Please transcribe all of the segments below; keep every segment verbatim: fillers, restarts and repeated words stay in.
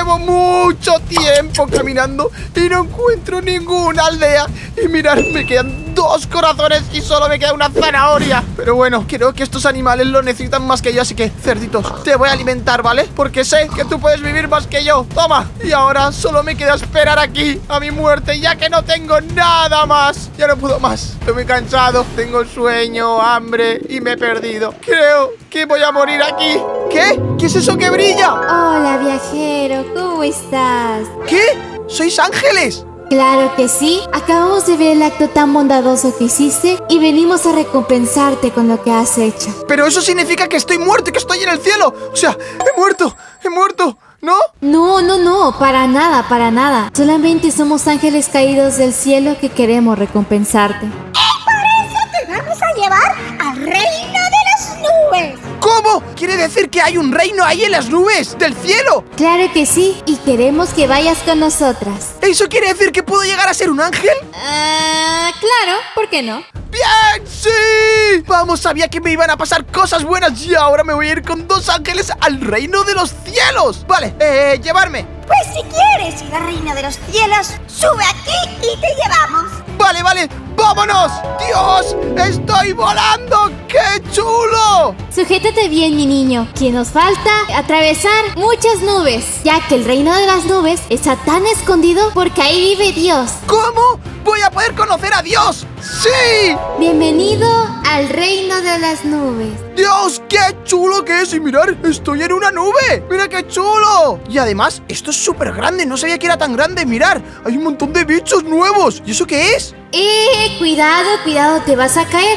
llevo mucho tiempo caminando y no encuentro ninguna aldea. Y mirad, me quedan dos corazones y solo me queda una zanahoria. Pero bueno, creo que estos animales lo necesitan más que yo. Así que, cerditos, te voy a alimentar, ¿vale? Porque sé que tú puedes vivir más que yo. Toma. Y ahora solo me queda esperar aquí a mi muerte, ya que no tengo nada más. Ya no puedo más. Estoy muy cansado. Tengo sueño, hambre y me he perdido. Creo que voy a morir aquí. ¿Qué? ¿Qué es eso que brilla? Hola, viajero, ¿cómo estás? ¿Qué? ¿Sois ángeles? Claro que sí. Acabamos de ver el acto tan bondadoso que hiciste y venimos a recompensarte con lo que has hecho. Pero eso significa que estoy muerto y que estoy en el cielo. O sea, he muerto, he muerto, ¿no? No, no, no, para nada, para nada. Solamente somos ángeles caídos del cielo que queremos recompensarte. Y por eso te vamos a llevar al reino de las nubes. ¿Cómo? ¿Quiere decir que hay un reino ahí en las nubes del cielo? Claro que sí, y queremos que vayas con nosotras. ¿Eso quiere decir que puedo llegar a ser un ángel? Ah, claro, ¿por qué no? ¡Bien! ¡Sí! Vamos, sabía que me iban a pasar cosas buenas y ahora me voy a ir con dos ángeles al reino de los cielos. Vale, eh, llevarme. Pues si quieres ir al reino de los cielos, sube aquí y te llevamos. Vale, vale, ¡vámonos! ¡Dios! ¡Estoy volando! ¡Qué chulo! Sujétate bien, mi niño, que nos falta atravesar muchas nubes, ya que el reino de las nubes está tan escondido porque ahí vive Dios. ¿Cómo? ¡Voy a poder conocer a Dios! ¡Sí! Bienvenido al reino de las nubes. ¡Dios, qué chulo que es! Y mirar, estoy en una nube. ¡Mira qué chulo! Y además, esto es súper grande. No sabía que era tan grande. Mirar, hay un montón de bichos nuevos. ¿Y eso qué es? Eh, cuidado, cuidado, te vas a caer.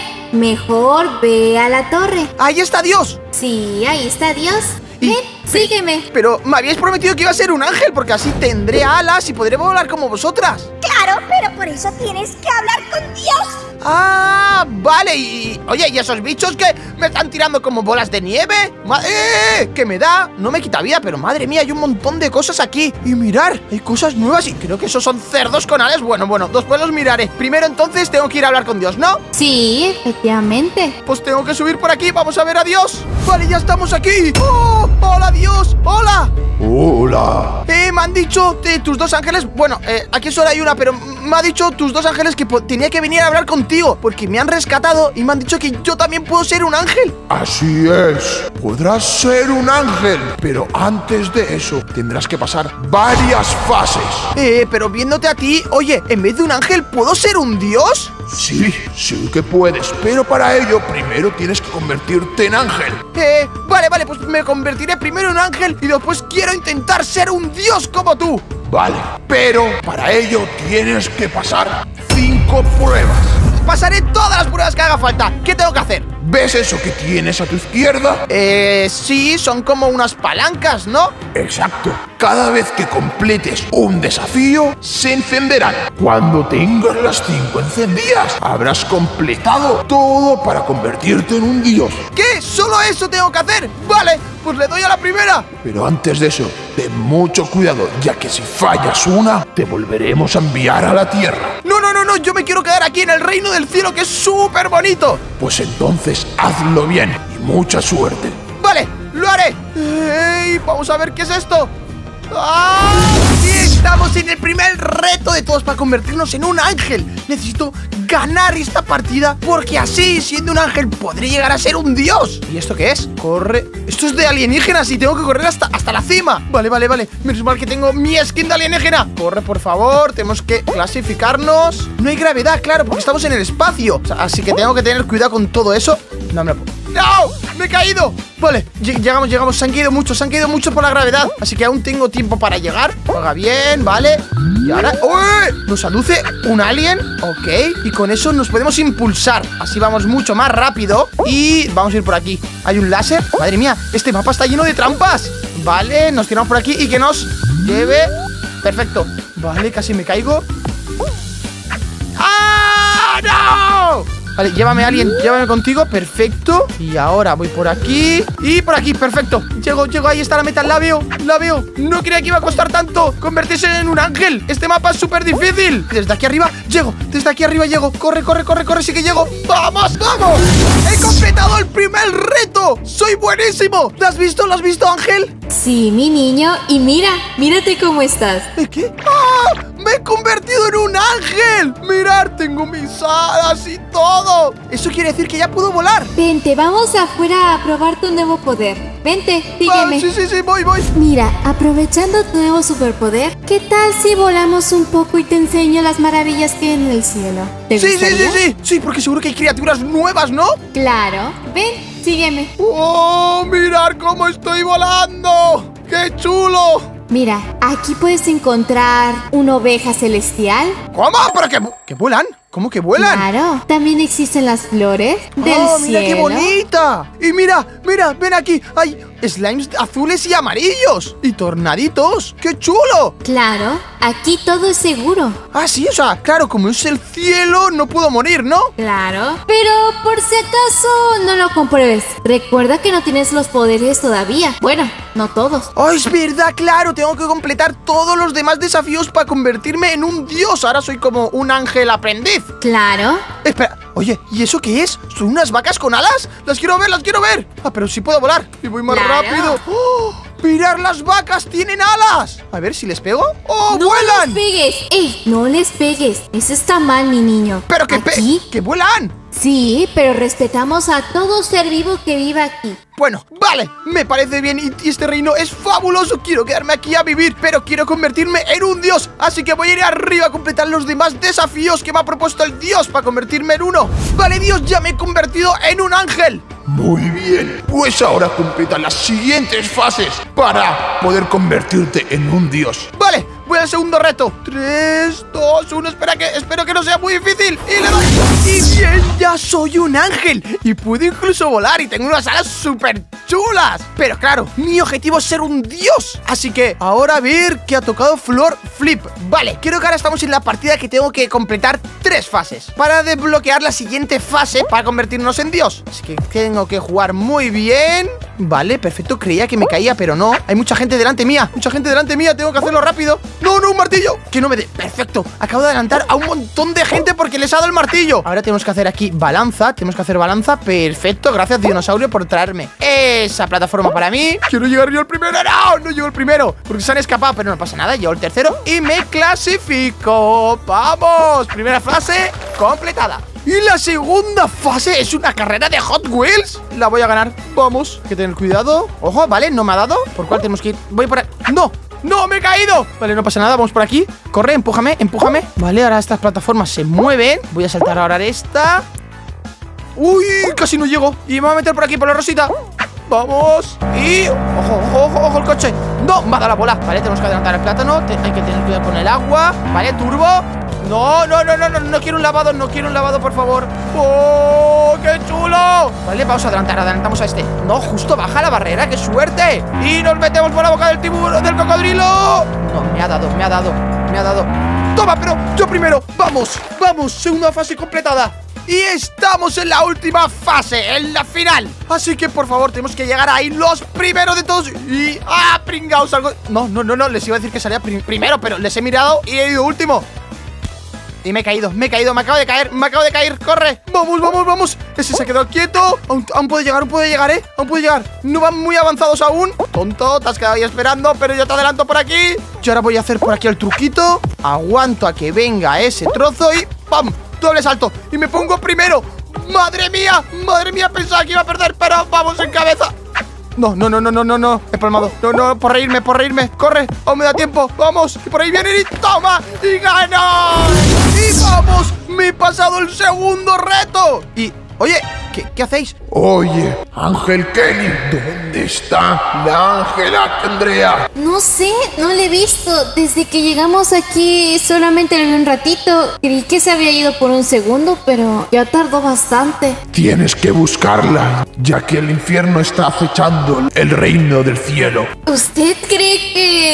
Mejor ve a la torre. ¡Ahí está Dios! Sí, ahí está Dios. Y- Ven, sígueme. Pero me habíais prometido que iba a ser un ángel, porque así tendré alas y podré volar como vosotras. Claro, pero por eso tienes que hablar con Dios. Ah, vale. Y, oye, ¿y esos bichos que me están tirando como bolas de nieve? Ma- ¡Eh! ¿Qué me da? No me quita vida, pero madre mía, hay un montón de cosas aquí. Y mirar, hay cosas nuevas y creo que esos son cerdos con alas. Bueno, bueno, después los miraré. Primero entonces tengo que ir a hablar con Dios, ¿no? Sí, efectivamente. Pues tengo que subir por aquí, vamos a ver a Dios. Vale, ya estamos aquí. ¡Oh! ¡Hola, Dios! ¡Hola! Hola. Eh, me han dicho eh, tus dos ángeles. Bueno, eh, aquí solo hay una, pero me ha dicho tus dos ángeles que po- tenía que venir a hablar contigo, porque me han rescatado y me han dicho que yo también puedo ser un ángel. Así es. Podrás ser un ángel, pero antes de eso tendrás que pasar varias fases. Eh, pero viéndote a ti, oye, en vez de un ángel, ¿puedo ser un dios? Sí, sí que puedes, pero para ello primero tienes que convertirte en ángel. Eh, vale, vale, pues me convertiré primero en un ángel y después quiero intentar ser un dios como tú. Vale, pero para ello tienes que pasar cinco pruebas. Pasaré todas las pruebas que haga falta. ¿Qué tengo que hacer? ¿Ves eso que tienes a tu izquierda? Eh, sí, son como unas palancas, ¿no? Exacto. Cada vez que completes un desafío, se encenderán. Cuando tengas las cinco encendidas, habrás completado todo para convertirte en un dios. ¿Qué? ¿Solo eso tengo que hacer? Vale, pues le doy a la primera. Pero antes de eso, ten mucho cuidado, ya que si fallas una, te volveremos a enviar a la tierra. No, no, no, no, yo me quiero quedar aquí en el reino del cielo, que es súper bonito. Pues entonces hazlo bien y mucha suerte. Vale, lo haré. ¡Ey! Vamos a ver qué es esto. ¡Ah! Sí, estamos en el primer reto de todos para convertirnos en un ángel. Necesito ganar esta partida, porque así, siendo un ángel, podré llegar a ser un dios. ¿Y esto qué es? Corre. Esto es de alienígenas y tengo que correr hasta, hasta la cima. Vale, vale, vale. Menos mal que tengo mi skin de alienígena. Corre, por favor. Tenemos que clasificarnos. No hay gravedad, claro, porque estamos en el espacio. O sea, así que tengo que tener cuidado con todo eso. No me lo puedo. ¡No! ¡Me he caído! Vale, ll- llegamos, llegamos. Se han caído muchos, se han caído muchos por la gravedad. Así que aún tengo tiempo para llegar. Juega bien, vale. Y ahora... ¡Uy! Nos aluce un alien. Ok. Y con eso nos podemos impulsar. Así vamos mucho más rápido. Y vamos a ir por aquí. Hay un láser. Madre mía, este mapa está lleno de trampas. Vale, nos tiramos por aquí y que nos lleve. Perfecto. Vale, casi me caigo. ¡Ah! ¡No! Vale, llévame a alguien, llévame contigo, perfecto. Y ahora voy por aquí y por aquí, perfecto. Llego, llego, ahí está la meta, la veo, la veo. No creía que iba a costar tanto convertirse en un ángel. Este mapa es súper difícil. Desde aquí arriba llego, desde aquí arriba llego. Corre, corre, corre, corre, sí que llego. ¡Vamos, vamos! ¡He completado el primer reto! ¡Soy buenísimo! ¿Lo has visto? ¿Lo has visto, Ángel? Sí, mi niño. Y mira, mírate cómo estás. ¿De qué? ¡Ah! ¡Me he convertido en un ángel! ¡Mirad! Tengo mis alas y todo. Eso quiere decir que ya puedo volar. Vente, vamos afuera a probar tu nuevo poder. Vente, sígueme. Ah, sí, sí, sí, voy, voy. Mira, aprovechando tu nuevo superpoder, ¿qué tal si volamos un poco y te enseño las maravillas que hay en el cielo? ¿Te Sí, sí, gustaría? sí, sí. Sí, porque seguro que hay criaturas nuevas, ¿no? Claro. Ven, sígueme. ¡Oh! ¡Mirad cómo estoy volando! ¡Qué chulo! Mira, aquí puedes encontrar una oveja celestial. ¿Cómo? ¿Pero que, que vuelan? ¿Cómo que vuelan? Claro, también existen las flores del ¡Oh, mira cielo. qué bonita! Y mira, mira, ven aquí. Hay slimes azules y amarillos. Y tornaditos. ¡Qué chulo! Claro, aquí todo es seguro. Ah, sí, o sea, claro, como es el cielo, no puedo morir, ¿no? Claro, pero por si acaso no lo compruebes. Recuerda que no tienes los poderes todavía. Bueno, no todos. ¡Oh, es verdad! Claro, tengo que completar todos los demás desafíos para convertirme en un dios. Ahora soy como un ángel aprendiz. Claro. Espera, oye, ¿y eso qué es? ¿Son unas vacas con alas? ¡Las quiero ver, las quiero ver! Ah, pero sí puedo volar y voy más Claro. rápido. ¡Oh! ¡Mirad, las vacas tienen alas! A ver si les pego. ¡Oh, No vuelan! les pegues. ¡Ey! No les pegues. Eso está mal, mi niño. ¡Pero que, pe- ¿Aquí? que vuelan! Sí, pero respetamos a todo ser vivo que viva aquí. Bueno, vale, me parece bien y este reino es fabuloso. Quiero quedarme aquí a vivir, pero quiero convertirme en un dios. Así que voy a ir arriba a completar los demás desafíos que me ha propuesto el dios para convertirme en uno. Vale, Dios, ya me he convertido en un ángel. Muy bien, pues ahora completa las siguientes fases para poder convertirte en un dios. Vale, voy al segundo reto. tres, dos, uno, espera que, espero que no sea muy difícil. Y le doy. Y bien, ya soy un ángel. Y puedo incluso volar y tengo unas alas súper chulas. Pero claro, mi objetivo es ser un dios. Así que ahora a ver qué ha tocado Flor Flip. Vale, creo que ahora estamos en la partida que tengo que completar tres fases para desbloquear la siguiente fase para convertirnos en dios. Así que tengo que jugar muy bien. Vale, perfecto, creía que me caía, pero no. Hay mucha gente delante mía, mucha gente delante mía, tengo que hacerlo rápido. No, no, un martillo, que no me dé. Perfecto, acabo de adelantar a un montón de gente porque les ha dado el martillo. Ahora tenemos que hacer aquí balanza, tenemos que hacer balanza. Perfecto, gracias dinosaurio por traerme esa plataforma para mí. Quiero llegar yo el primero, no, no llego el primero porque se han escapado, pero no pasa nada, llego el tercero y me clasifico. Vamos, primera fase completada. Y la segunda fase es una carrera de Hot Wheels. La voy a ganar. Vamos, hay que tener cuidado. Ojo, vale, no me ha dado. ¿Por cuál tenemos que ir? Voy por aquí. ¡No! ¡No, me he caído! Vale, no pasa nada, vamos por aquí. Corre, empújame, empújame. Vale, ahora estas plataformas se mueven. Voy a saltar ahora esta. ¡Uy! Casi no llego. Y me voy a meter por aquí, por la rosita. Vamos. Y... ¡Ojo, ojo, ojo, ojo el coche! ¡No! Me ha dado la bola. Vale, tenemos que adelantar el plátano. Te- Hay que tener cuidado con el agua. Vale, turbo. No, no, no, no, no, no quiero un lavado, no quiero un lavado, por favor. ¡Oh, qué chulo! Vale, vamos a adelantar, adelantamos a este. No, justo baja la barrera, qué suerte. Y nos metemos por la boca del tiburón, del cocodrilo. No, me ha dado, me ha dado, me ha dado. Toma, pero yo primero. Vamos, vamos, segunda fase completada. Y estamos en la última fase, en la final. Así que por favor tenemos que llegar ahí los primeros de todos. Y... ¡ah, pringaos! Algo... No, no, no, no, les iba a decir que salía prim- primero, pero les he mirado y he ido último. Y me he caído, me he caído, me acabo de caer, me acabo de caer, corre. Vamos, vamos, vamos. Ese se ha quedado quieto. Aún, aún puede llegar, aún puede llegar, eh. Aún puede llegar. No van muy avanzados aún. Tonto, te has quedado ahí esperando, pero yo te adelanto por aquí. Yo ahora voy a hacer por aquí el truquito. Aguanto a que venga ese trozo y ¡pam! Doble salto. Y me pongo primero. ¡Madre mía! ¡Madre mía! Pensaba que iba a perder, pero vamos en cabeza. No, no, no, no, no, no, no. He palmado. No, no, por reírme, por reírme. Corre, aún me da tiempo. Vamos, que por ahí vienen y toma. Y gano. Y vamos, me he pasado el segundo reto. Y, oye, ¿qué, qué hacéis? Oye, Ángel Kenny, ¿dónde está la Ángela Andrea? No sé, no le he visto. Desde que llegamos aquí solamente le vi un ratito. Creí que se había ido por un segundo, pero ya tardó bastante. Tienes que buscarla, ya que el infierno está acechando el reino del cielo. ¿Usted cree que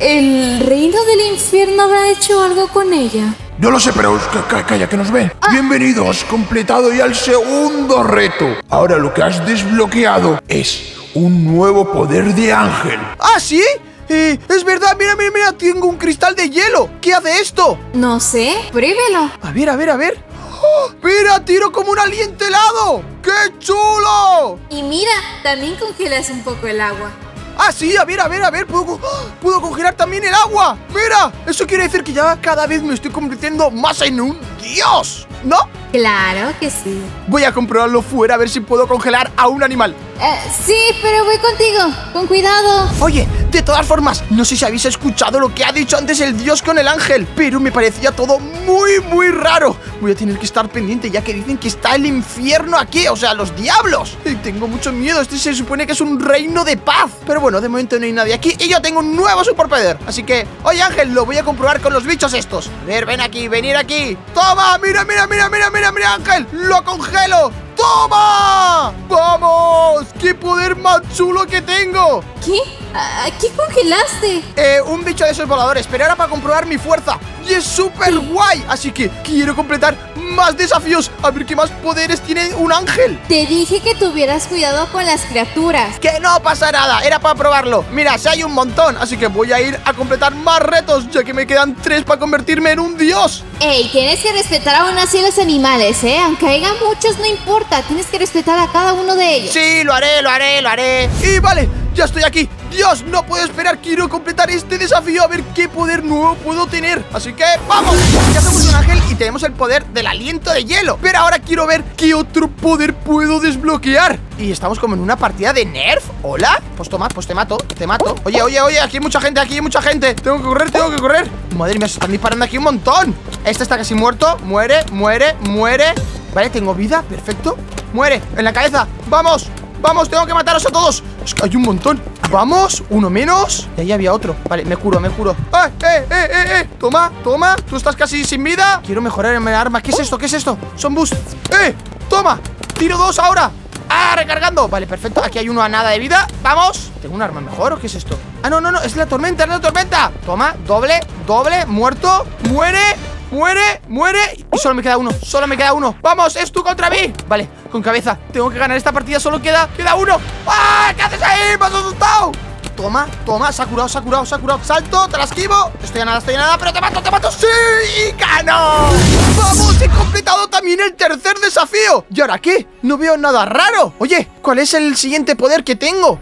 ¿El reino del infierno habrá hecho algo con ella? No lo sé, pero ca- ca- calla, que nos ven. Ah. Bienvenido, has completado ya el segundo reto. Ahora lo que has desbloqueado es un nuevo poder de ángel. ¿Ah, sí? Eh, es verdad, mira, mira, mira, tengo un cristal de hielo. ¿Qué hace esto? No sé, pruébelo. A ver, a ver, a ver. ¡Oh! ¡Mira, tiro como un aliento helado! ¡Qué chulo! Y mira, también congelas un poco el agua. Ah, sí, a ver, a ver, a ver, puedo, ¡oh! puedo congelar también el agua. Mira, eso quiere decir que ya cada vez me estoy convirtiendo más en un dios, ¿no? Claro que sí. Voy a comprobarlo fuera a ver si puedo congelar a un animal. Eh, sí, pero voy contigo. Con cuidado. Oye, de todas formas, no sé si habéis escuchado lo que ha dicho antes el dios con el ángel, pero me parecía todo muy, muy raro. Voy a tener que estar pendiente ya que dicen que está el infierno aquí, o sea, los diablos. Y tengo mucho miedo, este se supone que es un reino de paz. Pero bueno, de momento no hay nadie aquí y yo tengo un nuevo superpoder. Así que, oye Ángel, lo voy a comprobar con los bichos estos. A ver, ven aquí, venir aquí. ¡Toma! ¡Mira, mira, mira, mira, mira, mira, Ángel! ¡Lo congelo! ¡Toma! ¡Vamos! ¡Qué poder más chulo que tengo! ¿Qué? ¿A qué congelaste? Eh, un bicho de esos voladores, pero ahora para comprobar mi fuerza. Y es súper guay, así que quiero completar más desafíos. A ver qué más poderes tiene un ángel. Te dije que tuvieras cuidado con las criaturas. Que no pasa nada, era para probarlo. Mira, si hay un montón, así que voy a ir a completar más retos, ya que me quedan tres para convertirme en un dios. Ey, tienes que respetar aún así a los animales, ¿eh? Aunque haya muchos, no importa. Tienes que respetar a cada uno de ellos. Sí, lo haré, lo haré, lo haré. Y vale, ya estoy aquí. Dios, no puedo esperar, quiero completar este desafío. A ver qué poder nuevo puedo tener. Así que ¡vamos! Ya somos un ángel y tenemos el poder del aliento de hielo. Pero ahora quiero ver qué otro poder puedo desbloquear. Y estamos como en una partida de Nerf. ¿Hola? Pues toma, pues te mato, te mato. Oye, oye, oye, aquí hay mucha gente, aquí hay mucha gente. Tengo que correr, tengo que correr. Madre mía, se están disparando aquí un montón. Este está casi muerto, muere, muere, muere. Vale, tengo vida, perfecto. Muere, en la cabeza, vamos. Vamos, tengo que mataros a todos. Es que hay un montón. Vamos, uno menos. Y ahí había otro. Vale, me curo, me curo. ¡Eh, eh, eh, eh, eh! Toma, toma. Tú estás casi sin vida. Quiero mejorar mi arma. ¿Qué es esto? ¿Qué es esto? Son boost. ¡Eh! Toma. Tiro dos ahora. ¡Ah, recargando! Vale, perfecto. Aquí hay uno a nada de vida. ¡Vamos! ¿Tengo un arma mejor o qué es esto? Ah, no, no, no. Es la tormenta, es la tormenta. Toma, doble, doble. Muerto. Muere. Muere, muere. Y solo me queda uno, solo me queda uno. Vamos, es tú contra mí. Vale, con cabeza, tengo que ganar esta partida. Solo queda, queda uno. ¡Ah! ¿Qué haces ahí? Me has asustado. Toma, toma, se ha curado, se ha curado, se ha curado. Salto, te la esquivo. Estoy a nada, estoy a nada, pero te mato, te mato. ¡Sí! ¡Y gano! ¡Vamos! He completado también el tercer desafío. ¿Y ahora qué? No veo nada raro. Oye, ¿cuál es el siguiente poder que tengo?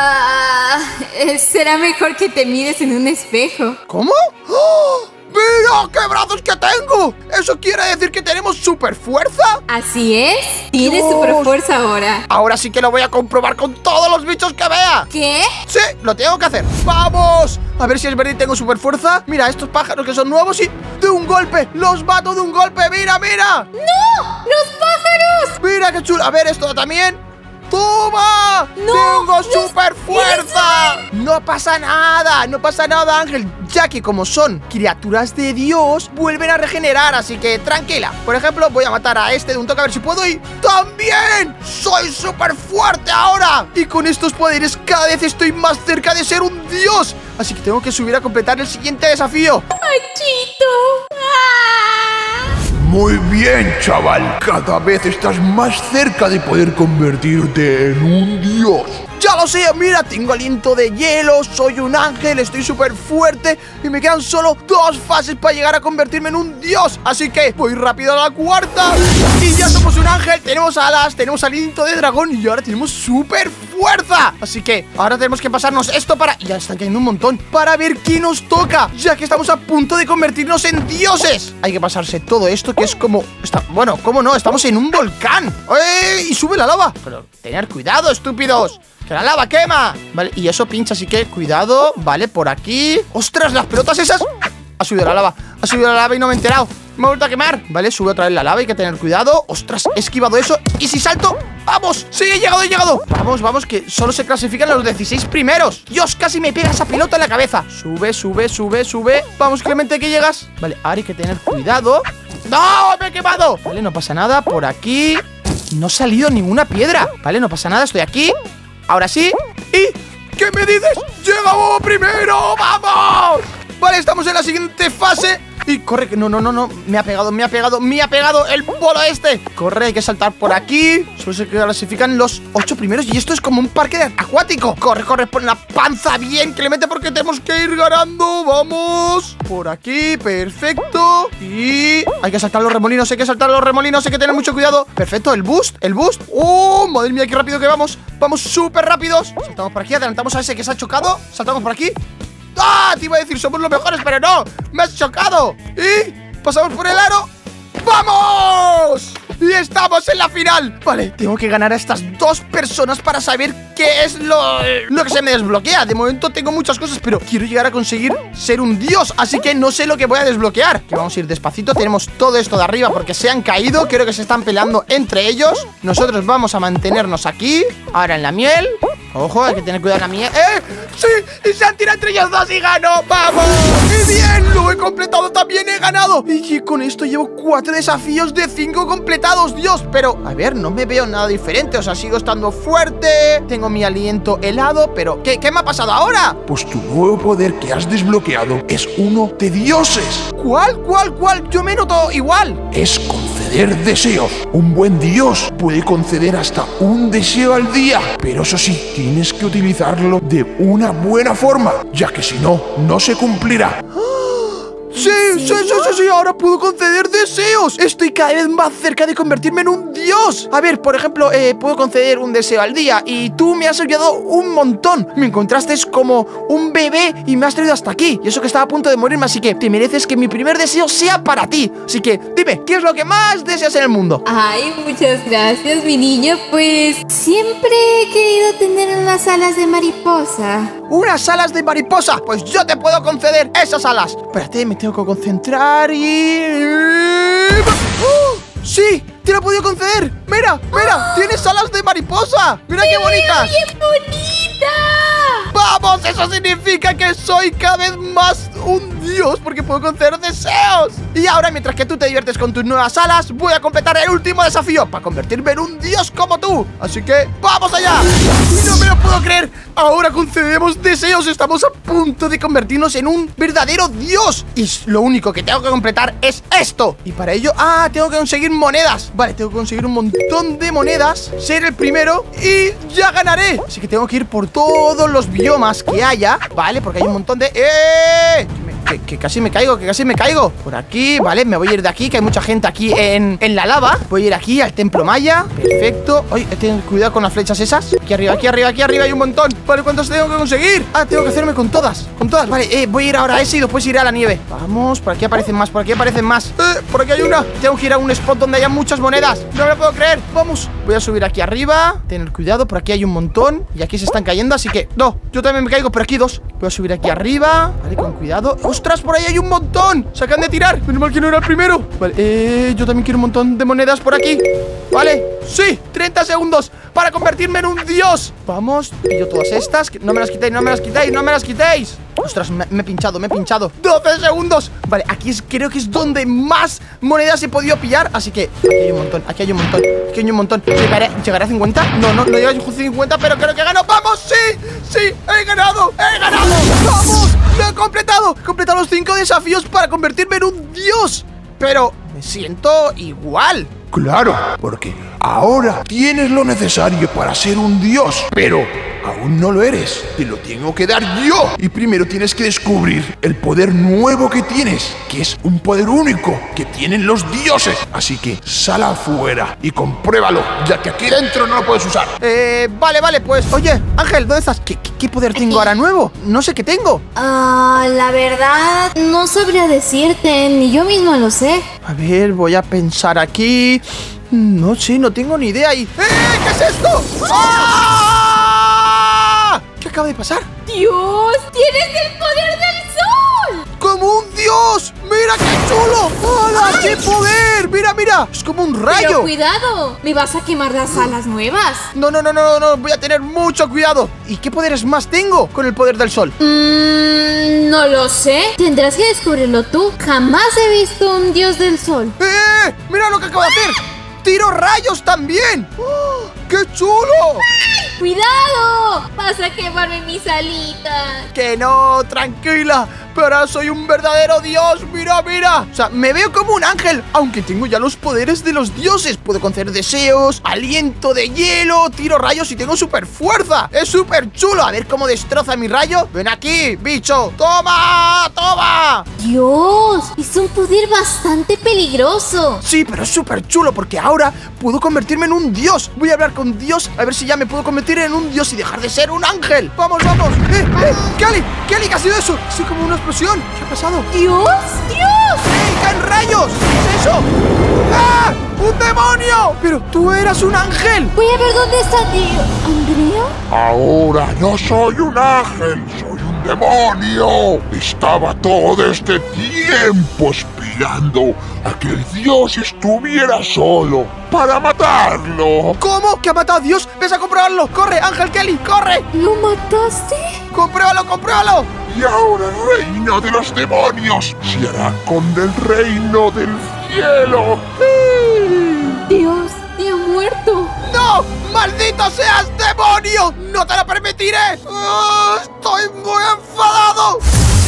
Ah, eh, será mejor que te mires en un espejo. ¿Cómo? ¡Oh! ¡Mira qué brazos que tengo! ¿Eso quiere decir que tenemos super fuerza? Así es. Tienes Dios. super fuerza ahora. Ahora sí que lo voy a comprobar con todos los bichos que vea. ¿Qué? Sí, lo tengo que hacer. ¡Vamos! A ver si es verdad y tengo super fuerza. Mira, estos pájaros que son nuevos y de un golpe. ¡Los mato de un golpe! ¡Mira, mira! ¡No! ¡Los pájaros! ¡Mira qué chulo! A ver, esto también. ¡Toma! ¡No! ¡Tengo ¡Los super fuerza! No pasa nada, no pasa nada, Ángel. Ya que como son criaturas de Dios, vuelven a regenerar, así que tranquila. Por ejemplo, voy a matar a este de un toque a ver si puedo y ¡también! ¡Soy súper fuerte ahora! Y con estos poderes cada vez estoy más cerca de ser un dios. Así que tengo que subir a completar el siguiente desafío. ¡Machito! ¡Ah! Muy bien, chaval. Cada vez estás más cerca de poder convertirte en un dios. Ya lo sé, mira, tengo aliento de hielo, soy un ángel, estoy súper fuerte y me quedan solo dos fases para llegar a convertirme en un dios. Así que voy rápido a la cuarta y ya somos un ángel, tenemos alas, tenemos aliento de dragón y ahora tenemos súper fuerza. Así que ahora tenemos que pasarnos esto para... Ya están cayendo un montón. Para ver qué nos toca, ya que estamos a punto de convertirnos en dioses. Hay que pasarse todo esto que es como... Está... Bueno, ¿cómo no? Estamos en un volcán. ¡Eh! Y sube la lava. Pero tener cuidado, estúpidos. ¡Que la lava quema! Vale, y eso pincha, así que cuidado. Vale, por aquí. ¡Ostras, las pelotas esas! Ha subido la lava, ha subido la lava y no me he enterado. Me he vuelto a quemar. Vale, sube otra vez la lava, hay que tener cuidado. ¡Ostras, he esquivado eso! ¿Y si salto? ¡Vamos! ¡Sí, he llegado, he llegado! Vamos, vamos, que solo se clasifican los dieciséis primeros. ¡Dios, casi me pega esa pelota en la cabeza! Sube, sube, sube, sube. Vamos, Clemente, que llegas. Vale, ahora hay que tener cuidado. ¡No! ¡Me he quemado! Vale, no pasa nada, por aquí. No ha salido ninguna piedra. Vale, no pasa nada, estoy aquí. Ahora sí. ¿Y qué me dices? ¡Llegamos primero! ¡Vamos! siguiente fase. Y corre, que no, no, no, no. Me ha pegado, me ha pegado, me ha pegado el bolo este. Corre, hay que saltar por aquí. Solo se clasifican los ocho primeros. Y esto es como un parque acuático. Corre, corre, pon la panza bien, Clemente, porque tenemos que ir ganando. Vamos. Por aquí, perfecto. Y hay que saltar los remolinos, hay que saltar los remolinos. Hay que tener mucho cuidado. Perfecto, el boost, el boost. ¡Oh, madre mía, qué rápido que vamos! Vamos súper rápidos. Saltamos por aquí, adelantamos a ese que se ha chocado. Saltamos por aquí. ¡Ah! Te iba a decir, somos los mejores, pero no. ¡Me has chocado! Y pasamos por el aro. ¡Vamos! Y estamos en la final. Vale, tengo que ganar a estas dos personas para saber qué es lo, lo que se me desbloquea. De momento tengo muchas cosas, pero quiero llegar a conseguir ser un dios, así que no sé lo que voy a desbloquear. Que vamos a ir despacito. Tenemos todo esto de arriba porque se han caído. Creo que se están peleando entre ellos. Nosotros vamos a mantenernos aquí. Ahora en la miel. Ojo, hay que tener cuidado en la miel. ¡Eh! ¡Sí! Y se han tirado entre ellos dos y gano. ¡Vamos! ¡Y bien! Lo he completado también, he ganado. Y con esto llevo cuatro desafíos de cinco completados. Dios, pero a ver, no me veo nada diferente. O sea, sigo estando fuerte. Tengo mi aliento helado, pero ¿qué, qué me ha pasado ahora? Pues tu nuevo poder que has desbloqueado es uno de dioses. ¿Cuál? ¿Cuál? ¿Cuál? Yo me noto igual. Es conceder deseos. Un buen dios puede conceder hasta un deseo al día. Pero eso sí, tienes que utilizarlo de una buena forma, ya que si no, no se cumplirá. Sí, sí, sí, sí, sí, ahora puedo conceder deseos. Estoy cada vez más cerca de convertirme en un dios. A ver, por ejemplo, eh, puedo conceder un deseo al día. Y tú me has ayudado un montón. Me encontraste como un bebé y me has traído hasta aquí. Y eso que estaba a punto de morirme, así que te mereces que mi primer deseo sea para ti. Así que dime, ¿qué es lo que más deseas en el mundo? Ay, muchas gracias, mi niño. Pues siempre he querido tener unas alas de mariposa. ¿Unas alas de mariposa? Pues yo te puedo conceder esas alas. Espérate, me tengo que concentrar y... ¡Oh! ¡Sí! ¡Te lo he podido conceder! ¡Mira! ¡Mira! ¡Tienes alas de mariposa! ¡Mira qué bonitas! ¡Bien bonita! ¡Vamos! Eso significa que soy cada vez más un dios porque puedo conceder deseos. Y ahora, mientras que tú te diviertes con tus nuevas alas, voy a completar el último desafío para convertirme en un dios como tú. Así que ¡vamos allá! ¡No me lo puedo creer! Ahora concedemos deseos. Estamos a punto de convertirnos en un verdadero dios. Y lo único que tengo que completar es esto. Y para ello, ah, tengo que conseguir monedas. Vale, tengo que conseguir un montón de monedas, ser el primero y ya ganaré. Así que tengo que ir por todos los biomas que haya. Vale, porque hay un montón de... ¡Eh! Que, que casi me caigo, que casi me caigo. Por aquí, vale, me voy a ir de aquí, que hay mucha gente aquí en, en la lava. Voy a ir aquí al templo maya. Perfecto. Oye, ten cuidado con las flechas esas. Aquí arriba, aquí arriba, aquí arriba hay un montón. Vale, ¿cuántos tengo que conseguir? Ah, tengo que hacerme con todas, con todas, vale, eh, voy a ir ahora a ese y después iré a la nieve. Vamos, por aquí aparecen más, por aquí aparecen más. Eh, por aquí hay una. Tengo que ir a un spot donde haya muchas monedas. No me lo puedo creer. Vamos, voy a subir aquí arriba. Tener cuidado, por aquí hay un montón. Y aquí se están cayendo, así que, no, yo también me caigo por aquí dos. Voy a subir aquí arriba. Vale, con cuidado. ¡Ostras! Por ahí hay un montón. Se acaban de tirar. Menos mal que no era el primero. Vale, eh, yo también quiero un montón de monedas por aquí. Vale, sí, treinta segundos para convertirme en un dios. Vamos, pillo todas estas. No me las quitéis, no me las quitéis, no me las quitéis. Ostras, me, me he pinchado, me he pinchado. doce segundos. Vale, aquí es, creo que es donde más monedas he podido pillar. Así que aquí hay un montón, aquí hay un montón, aquí hay un montón. ¿Llegaré, ¿llegaré a cincuenta? No, no, no llegaré a cincuenta, pero creo que gano. ¡Vamos! ¡Sí! ¡Sí! ¡He ganado! ¡He ganado! ¡Vamos! ¡Lo he completado! He completado los cinco desafíos para convertirme en un dios. Pero me siento igual. Claro, porque ahora tienes lo necesario para ser un dios, pero aún no lo eres. Te lo tengo que dar yo. Y primero tienes que descubrir el poder nuevo que tienes, que es un poder único que tienen los dioses. Así que sal afuera y compruébalo, ya que aquí dentro no lo puedes usar. Eh, vale, vale, pues oye, Ángel, ¿dónde estás? ¿Qué, qué, qué poder tengo ahora nuevo? No sé qué tengo. Ah, la verdad, no sabría decirte, ni yo mismo lo sé. A ver, voy a pensar aquí. No sé, no tengo ni idea. Y... ¡Eh! ¿Qué es esto? ¡Ah! ¿Qué acaba de pasar? ¡Dios! ¡Tienes el poder del sol! ¡Como un dios! ¡Mira qué chulo! ¡Hola! ¡Qué poder! ¡Mira, mira! ¡Es como un rayo! Pero cuidado, me vas a quemar las alas nuevas. No, no, no, no, no, voy a tener mucho cuidado. ¿Y qué poderes más tengo con el poder del sol? Mmm, no lo sé. Tendrás que descubrirlo tú. Jamás he visto un dios del sol. ¡Eh! ¡Mira lo que acabo de hacer! ¡Tiro rayos también! ¡Oh! ¡Qué chulo! ¡Cuidado! Vas a quemarme mis alitas. Que no, tranquila. Pero ahora soy un verdadero dios. Mira, mira. O sea, me veo como un ángel, aunque tengo ya los poderes de los dioses. Puedo conceder deseos, aliento de hielo, tiro rayos y tengo super fuerza. Es súper chulo. A ver cómo destroza mi rayo. Ven aquí, bicho. ¡Toma! ¡Toma! Dios, es un poder bastante peligroso. Sí, pero es súper chulo porque ahora puedo convertirme en un dios. Voy a hablar con Dios a ver si ya me puedo convertir en un dios y dejar de ser un ángel. ¡Vamos, vamos! ¡Eh, eh! ¡Kelly! ¡Kelly, qué ha sido eso! ¡Soy como una explosión! ¿Qué ha pasado? ¿Dios? ¡Dios! ¡Eh, caen rayos! ¿Qué es eso? ¡Ah! ¡Un demonio! Pero tú eras un ángel. Voy a ver dónde está Dios. ¿Andrea? Ahora no soy un ángel, soy un demonio. Estaba todo este tiempo esperando a que el Dios estuviera solo para matarlo. ¿Cómo? ¿Que ha matado a Dios? ¡Ves a comprobarlo! ¡Corre, Ángel Kelly! ¡Corre! ¿Lo mataste? ¡Compruébalo, compruébalo! Y ahora el reino de los demonios se hará con el reino del cielo. Dios, te ha muerto. ¡No! ¡Maldito seas, demonio! ¡No te lo permitiré! ¡Ah! ¡Estoy muy enfadado!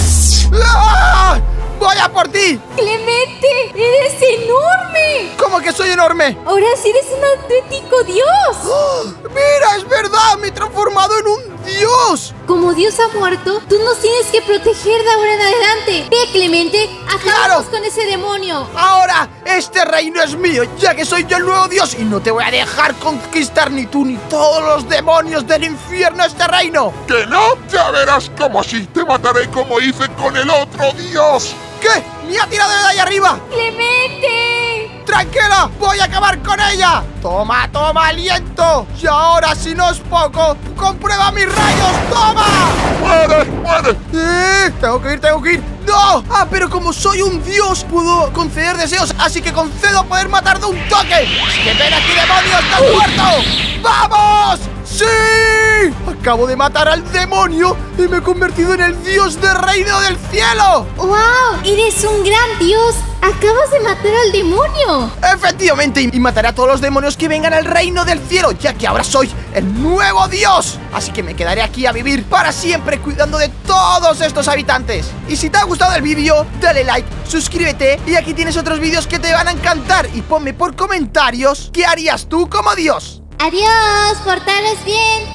¡Ah! ¡Voy a por ti! Clemente, eres enorme. ¿Cómo que soy enorme? Ahora sí eres un auténtico Dios. ¡Oh! ¡Mira, es verdad! ¡Me he transformado en un dios! Como Dios ha muerto, tú nos tienes que proteger de ahora en adelante. Ve, Clemente, acabamos ¡Claro! con ese demonio. Ahora, este reino es mío, ya que soy yo el nuevo dios y no te voy a dejar conquistar ni tú ni todos los demonios del infierno este reino. ¿Que no? Ya verás como si te mataré como hice con el otro dios. ¿Qué? ¡Me ha tirado de ahí arriba! Clemente. ¡Tranquila! ¡Voy a acabar con ella! ¡Toma, toma aliento! Y ahora, si no es poco, ¡comprueba mis rayos! ¡Toma! ¡Muere, muere! ¡Eh! ¡Tengo que ir, tengo que ir! ¡No! ¡Ah, pero como soy un dios, puedo conceder deseos! Así que concedo poder matar de un toque. ¡Así que ven aquí, demonios! ¡Estás muerto! ¡Vamos! ¡Sí! Acabo de matar al demonio y me he convertido en el dios del reino del cielo. ¡Wow! Eres un gran Dios. Acabas de matar al demonio. Efectivamente, y mataré a todos los demonios que vengan al reino del cielo, ya que ahora soy el nuevo dios. Así que me quedaré aquí a vivir para siempre cuidando de todos estos habitantes. Y si te ha gustado el vídeo, dale like, suscríbete y aquí tienes otros vídeos que te van a encantar. Y ponme por comentarios qué harías tú como dios. Adiós, portaros bien.